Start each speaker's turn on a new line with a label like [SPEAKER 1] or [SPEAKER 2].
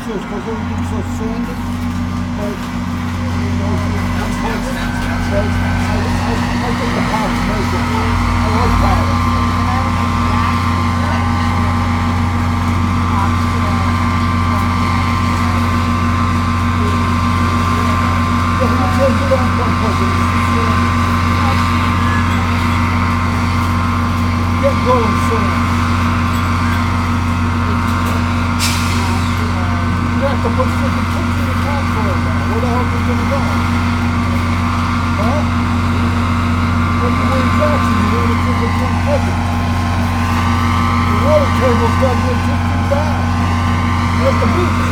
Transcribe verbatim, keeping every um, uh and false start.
[SPEAKER 1] so because everything's so sandy. But, you know,
[SPEAKER 2] That's, that's, that's, that's,
[SPEAKER 1] but I, I, I think the house makes it. I like that. Yeah, but you can't do that on purpose. Get going soon. You have to put freaking pictures in the car for it now. Where the hell are we gonna go? Huh? What's the way Jackson? You want to take a ten peasant. The water table's got to be fifteen down. You're at the beach.